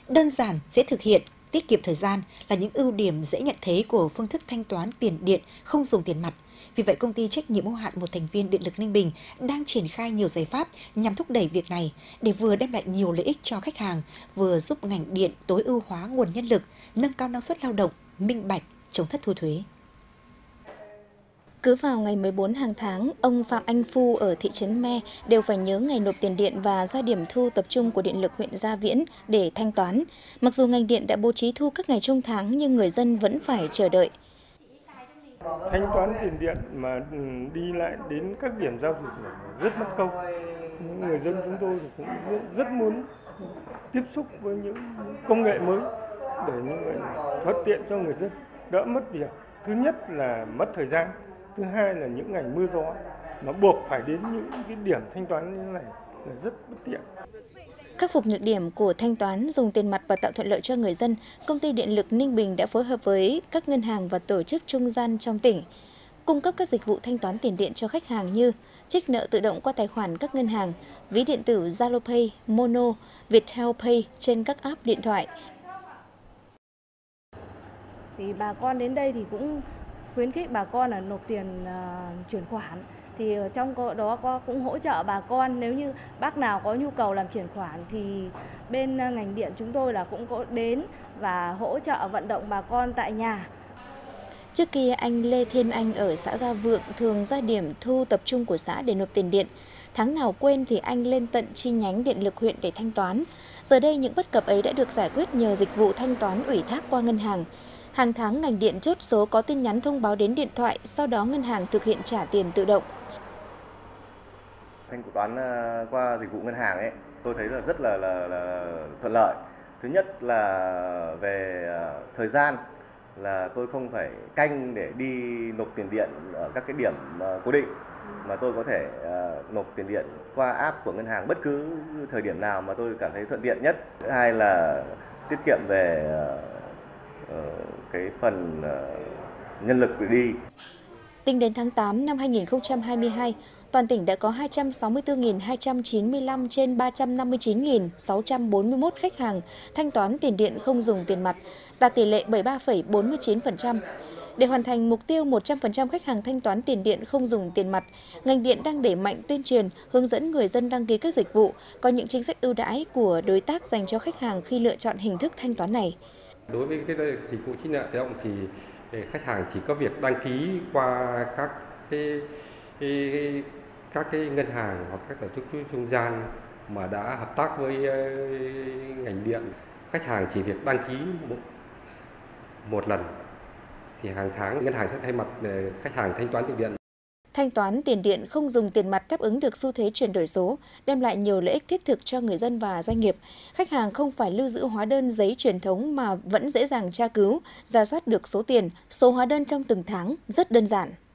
Đơn giản, dễ thực hiện, tiết kiệm thời gian là những ưu điểm dễ nhận thấy của phương thức thanh toán tiền điện không dùng tiền mặt. Vì vậy, công ty trách nhiệm hữu hạn một thành viên Điện lực Ninh Bình đang triển khai nhiều giải pháp nhằm thúc đẩy việc này để vừa đem lại nhiều lợi ích cho khách hàng, vừa giúp ngành điện tối ưu hóa nguồn nhân lực, nâng cao năng suất lao động, minh bạch, chống thất thu thuế. Cứ vào ngày 14 hàng tháng, ông Phạm Anh Phu ở thị trấn Me đều phải nhớ ngày nộp tiền điện và ra điểm thu tập trung của Điện lực huyện Gia Viễn để thanh toán. Mặc dù ngành điện đã bố trí thu các ngày trong tháng nhưng người dân vẫn phải chờ đợi. Thanh toán tiền điện mà đi lại đến các điểm giao dịch này rất mất công. Những người dân chúng tôi cũng rất muốn tiếp xúc với những công nghệ mới để như vậy thuận tiện cho người dân, đỡ mất việc. Thứ nhất là mất thời gian, thứ hai là những ngày mưa gió nó buộc phải đến những cái điểm thanh toán như thế này là rất bất tiện. Khắc phục nhược điểm của thanh toán dùng tiền mặt và tạo thuận lợi cho người dân, Công ty Điện lực Ninh Bình đã phối hợp với các ngân hàng và tổ chức trung gian trong tỉnh, cung cấp các dịch vụ thanh toán tiền điện cho khách hàng như trích nợ tự động qua tài khoản các ngân hàng, ví điện tử Zalo Pay, Mono, Viettel Pay trên các app điện thoại. Thì bà con đến đây thì cũng khuyến khích bà con là nộp tiền chuyển khoản. Thì trong đó cũng hỗ trợ bà con, nếu như bác nào có nhu cầu làm chuyển khoản thì bên ngành điện chúng tôi là cũng có đến và hỗ trợ vận động bà con tại nhà. Trước kia, anh Lê Thiên Anh ở xã Gia Vượng thường ra điểm thu tập trung của xã để nộp tiền điện. Tháng nào quên thì anh lên tận chi nhánh điện lực huyện để thanh toán. Giờ đây, những bất cập ấy đã được giải quyết nhờ dịch vụ thanh toán ủy thác qua ngân hàng. Hàng tháng, ngành điện chốt số có tin nhắn thông báo đến điện thoại, sau đó ngân hàng thực hiện trả tiền tự động. Thanh toán qua dịch vụ ngân hàng ấy, tôi thấy là rất là thuận lợi. Thứ nhất là về thời gian, là tôi không phải canh để đi nộp tiền điện ở các cái điểm cố định, mà tôi có thể nộp tiền điện qua app của ngân hàng bất cứ thời điểm nào mà tôi cảm thấy thuận tiện nhất. Thứ hai là tiết kiệm về cái phần nhân lực để đi. Tính đến tháng 8 năm 2022, toàn tỉnh đã có 264.295 trên 359.641 khách hàng thanh toán tiền điện không dùng tiền mặt, đạt tỷ lệ 73,49%. Để hoàn thành mục tiêu 100% khách hàng thanh toán tiền điện không dùng tiền mặt, ngành điện đang đẩy mạnh tuyên truyền, hướng dẫn người dân đăng ký các dịch vụ, có những chính sách ưu đãi của đối tác dành cho khách hàng khi lựa chọn hình thức thanh toán này. Đối với cái dịch vụ trích nợ tự động thì khách hàng chỉ có việc đăng ký qua các cái ngân hàng hoặc các tổ chức trung gian mà đã hợp tác với ngành điện. Khách hàng chỉ việc đăng ký một lần thì hàng tháng ngân hàng sẽ thay mặt khách hàng thanh toán tiền điện. Thanh toán tiền điện không dùng tiền mặt đáp ứng được xu thế chuyển đổi số, đem lại nhiều lợi ích thiết thực cho người dân và doanh nghiệp. Khách hàng không phải lưu giữ hóa đơn giấy truyền thống mà vẫn dễ dàng tra cứu, rà soát được số tiền, số hóa đơn trong từng tháng rất đơn giản.